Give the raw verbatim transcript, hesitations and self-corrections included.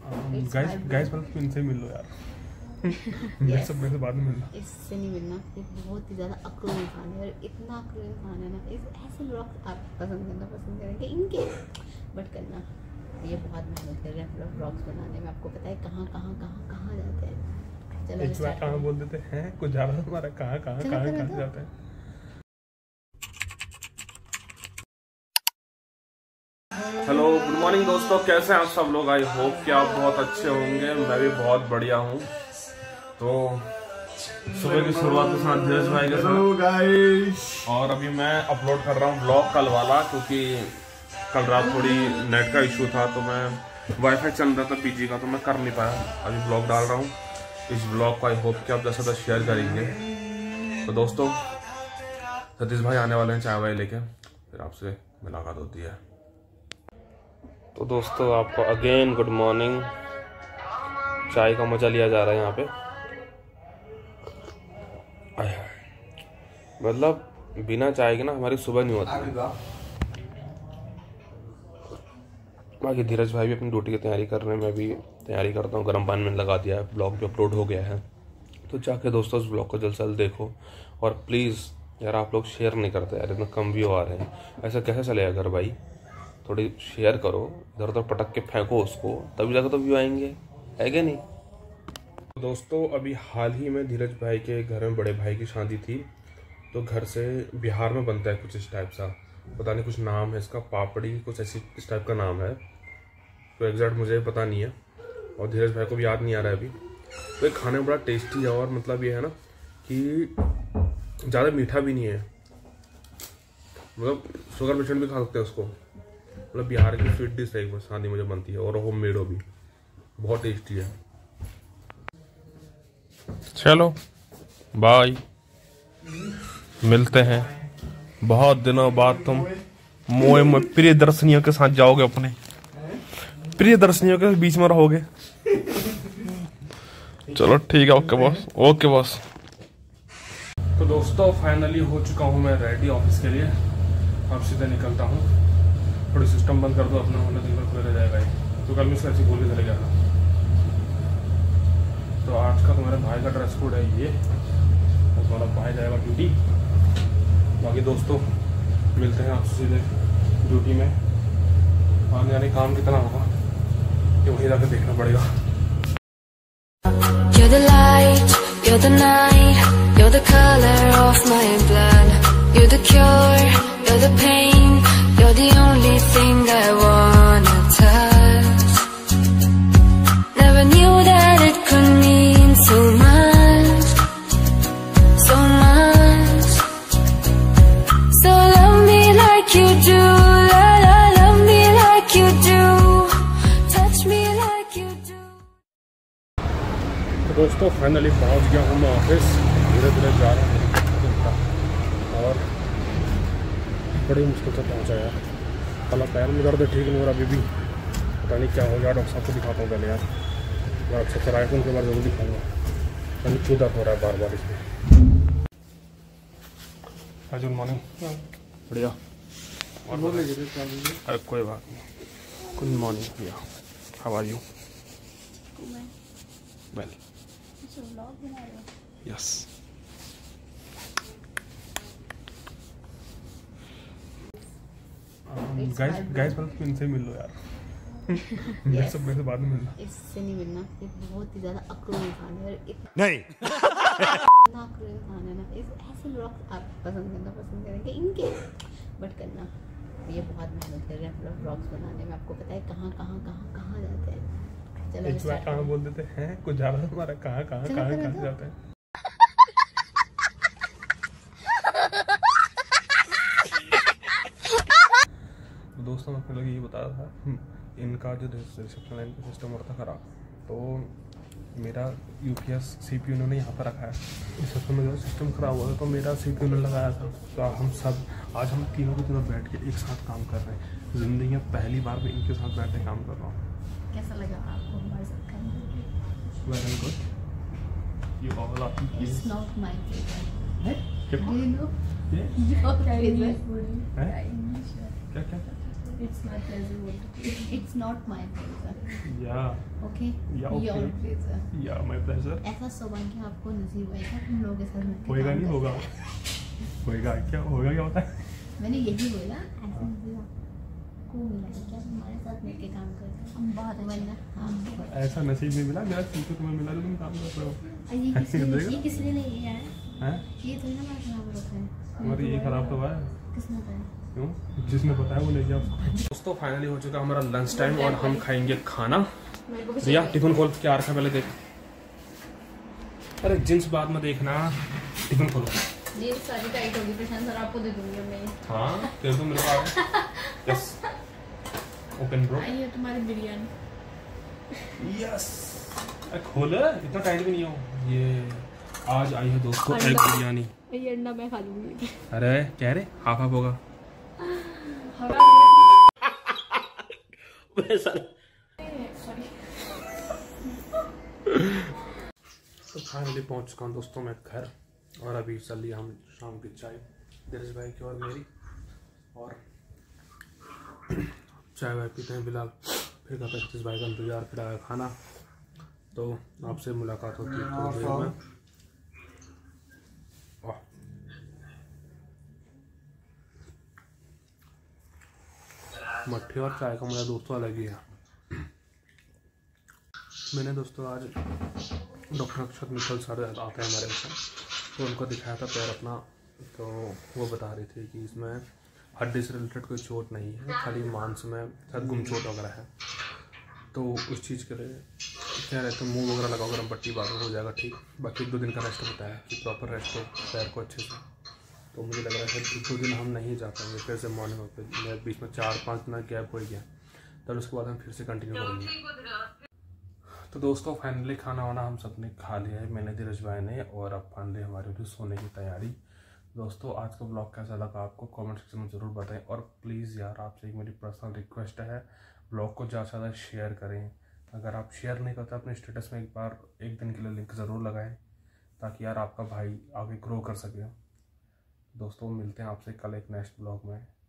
Guys guys मतलब इनसे मिल लो यार। मेरे सब मेरे से बाद में मिलना। इससे नहीं मिलना, ये बहुत ही ज़्यादा अक्लू इंसान है और इतना अक्लू इंसान है ना, इस ऐसे ब्लॉग्स आप पसंद करना पसंद करेंगे इनके, बट करना ये बहुत मेहनत कर रहे हैं ब्लॉग्स बनाने में। आपको पता है कहाँ कहाँ कहाँ कहाँ जाते हैं। चलो एक बार कहाँ बोल देते हैं कुछ ज़्यादा तुम्हारा कहाँ कहाँ कहाँ कहाँ जाते हैं। हेलो गुड मॉर्निंग दोस्तों, कैसे हैं आप सब लोग। आई होप कि आप बहुत अच्छे होंगे, मैं भी बहुत बढ़िया हूँ। तो सुबह की शुरुआत के साथ धीरज भाई के साथ गाइस, और अभी मैं अपलोड कर रहा हूँ ब्लॉग कल वाला, क्योंकि कल रात थोड़ी नेट का इशू था, तो मैं वाईफाई चल रहा था पीजी का, तो मैं कर नहीं पाया। अभी ब्लॉग डाल रहा हूँ इस ब्लॉग को, आई होप कि आप ज़्यादा से ज़्यादा शेयर करेंगे। तो दोस्तों सतीश भाई आने वाले हैं चाय वाय लेके, फिर आपसे मुलाकात होती है। तो दोस्तों आपको अगेन गुड मॉर्निंग। चाय का मजा लिया जा रहा है यहाँ पे। मतलब बिना चाय के ना हमारी सुबह नहीं होती। बाकी धीरज भाई भी अपनी ड्यूटी की तैयारी कर रहे हैं, मैं भी तैयारी करता हूँ। गर्म पानी में लगा दिया है, ब्लॉग भी अपलोड हो गया है, तो जाके दोस्तों उस ब्लॉग को जल्द से जल्द देखो। और प्लीज़ यार आप लोग शेयर नहीं करते यार, इतना कम व्यू आ रहे हैं, ऐसा कैसे चलेगा घर भाई। थोड़ी शेयर करो, इधर उधर पटक के फेंको उसको, तभी जाकर तो व्यू आएंगे, है क्या नहीं। दोस्तों अभी हाल ही में धीरज भाई के घर में बड़े भाई की शादी थी, तो घर से बिहार में बनता है कुछ इस टाइप सा, पता नहीं कुछ नाम है इसका, पापड़ी कुछ ऐसी इस टाइप का नाम है, तो एग्जैक्ट मुझे पता नहीं है और धीरज भाई को भी याद नहीं आ रहा है अभी। तो ये खाने में बड़ा टेस्टी है, और मतलब ये है ना कि ज़्यादा मीठा भी नहीं है, मतलब शुगर पेशेंट भी खा सकते हैं उसको। मतलब बिहार की स्वीट डिश है, एक बार शादी में जो बनती है, और होम मेड हो भी, बहुत टेस्टी है। चलो बाय, मिलते हैं बहुत दिनों बाद। तुम मोए मोए प्रिय दर्शनियों के साथ जाओगे, अपने प्रिय दर्शनियों के बीच में रहोगे। चलो ठीक है, ओके बॉस, ओके बॉस। तो दोस्तों फाइनली हो चुका हूँ मैं रेडी ऑफिस के लिए, अब सीधे निकलता हूँ। थोड़ी सिस्टम बंद कर दो अपना, होना दिन भर खुले रह जाएगा ये, तो कल मैं ऐसी बोल के चले गया था। तो आज का तुम्हारे भाई का ड्रेस कोड है ये, तो तुम्हारा भाई जाएगा ड्यूटी। बाकी दोस्तों मिलते हैं आपसे सीधे ड्यूटी में। आने जाने काम कितना होगा ये वहीं जाकर देखना पड़ेगा। You're the light, you're the night, you're the color of my blood, you're the cure, you're the pain, you're the only thing I wanna touch. Never knew that it could mean so much, so much. So love me like you do, la la, love me like you do, touch me like you do. तो दोस्तों finally पहुंच गया हूँ मैं office, धीरे धीरे जा रहा हूँ और बड़ी मुश्किल से पहुंचा यार। कल पैर में दर्द ठीक नहीं हो रहा अभी भी, पता नहीं क्या हो गया। डॉक्टर साहब को दिखाता हूँ पहले यार, मैं अच्छा चला है उनके बाद जरूर दिखाऊंगा, पता क्यों दर्द हो रहा है बार बार इसमें। Good morning. बढ़िया, अरे कोई बात नहीं। गुड मॉर्निंग भैया, how are you. Well yes. Guys guys मतलब इनसे मिल लो यार। मेरे सब मेरे से बाद में मिलना। इससे नहीं मिलना, ये बहुत ही ज़्यादा अक्लू इंसान है और नहीं इतना अक्लू इंसान है ना, इस ऐसे ब्लॉग्स आप पसंद करना पसंद करेंगे इनके, बट करना ये बहुत मेहनत कर रहे हैं ब्लॉग्स बनाने में। आपको पता है कहाँ कहाँ कहाँ कहाँ जाते हैं। चलो एक बार कहाँ बोल देते हैं कुछ ज़्यादा तुम्हारा कहाँ कहाँ कहाँ कहाँ जाते हैं। दोस्तों मैं अपने लोग ये बता रहा था, इनका जो रिसेप्शन लाइन का सिस्टम होता खराब, तो मेरा यूपीएस सीपीयू इन्होंने यहाँ पर रखा है। इस सिस्टम में जो सिस्टम खराब हुआ था तो मेरा सीपीयू ने लगाया था। तो हम सब आज हम तीनों के तीनों बैठ के एक साथ काम कर रहे हैं। जिंदगी में पहली बार मैं इनके साथ बैठ के काम कर रहा हूँ। कैसा लगा आपको हमारे साथ काम करके? Very good. You all are it's not my favourite. Do you know? Yeah. क्या क्या क्या? It's my pleasure. It's not my pleasure. Yeah. Yeah okay yeah your pleasure yeah my pleasure. ऐसा सौभाग्य आपको नसीब होएगा हम लोगों के साथ मिलकर होएगा काम नहीं करके। होगा होएगा क्या होगा क्या होता है? मैंने यही बोला ऐसा नसीब आपको मिला है क्या हमारे साथ मिलके काम करके हम बहुत वरना हाँ ऐसा नसीब नहीं मिला, मेरा सीखो तुम्हें मिला तो तुम काम कर रहे हो। ये किसने ये किसने नहीं किया है हैं? ये तो ना बात खराब होता है हमारी ये खराब तो हुआ है। किसने बताया? क्यों? जिसने बताया वो ले गया। दोस्तों फाइनली हो चुका हमारा लंच टाइम और हम खाएंगे खाना। रिया टिफिन खोल क्या रखा पहले देख। अरे जींस बाद में देखना, टिफिन खोलो। ये सारी टाइट होगी प्रशांत सर आपको दे दूंगी मैं। हाँ तेरे तो मेरे पास यस ओपन ब्रो। आई है तुम्हारी बिरयानी। यस खोल, इतना टाइट भी नहीं हो। ये आज आई है दोस्तों एग बिरयानी। ये अंडा मैं खा लूंगी। अरे कह रहे हाफ हाफ होगा। तो फाइनली पहुंच चुका हूँ दोस्तों मैं घर और अभी चल लिया हम शाम की चाय धीरज भाई की और मेरी, और चाय वाय पीते हैं फिलहाल। फिर कहते हैं धीरज भाई का इंतजार खड़ा खाना, तो आपसे मुलाकात होती है थोड़ी देर में। मट्ठी और चाय का मजा दोस्तों अलग ही है। मैंने दोस्तों आज डॉक्टर अक्षत मित्तल सर आते हैं हमारे पास, तो उनको दिखाया था पैर अपना, तो वो बता रही थी कि इसमें हड्डी से रिलेटेड कोई चोट नहीं है, खाली मांस में शायद गुमचोट वगैरह है। तो उस चीज़ के लिए कह रहे थे मुँह वगैरह लगाओ गरम पट्टी, बाद में हो जाएगा ठीक। बाकी एक दो दिन का रेस्ट बताया कि प्रॉपर रेस्ट हो पैर को अच्छे से। तो मुझे लग रहा है एक दो दिन हम नहीं जा पाएंगे फिर से मॉर्निंग वॉक पे, बीच में चार पाँच दिन गैप हो गया, तब उसके बाद हम फिर से कंटिन्यू करेंगे। तो दोस्तों फाइनली खाना वाना हम सब ने खा लिया है, मैंने धीरज भाई ने, और अब फाइनली हमारी होती सोने की तैयारी। दोस्तों आज का ब्लॉग कैसा लगा आपको कमेंट सेक्शन में ज़रूर बताएं, और प्लीज़ यार आपसे एक मेरी पर्सनल रिक्वेस्ट है, ब्लॉग को ज़्यादा से ज़्यादा शेयर करें। अगर आप शेयर नहीं करते अपने स्टेटस में एक बार एक दिन के लिए लिंक ज़रूर लगाएं, ताकि यार आपका भाई आगे ग्रो कर सके। दोस्तों मिलते हैं आपसे कल एक नेक्स्ट ब्लॉग में।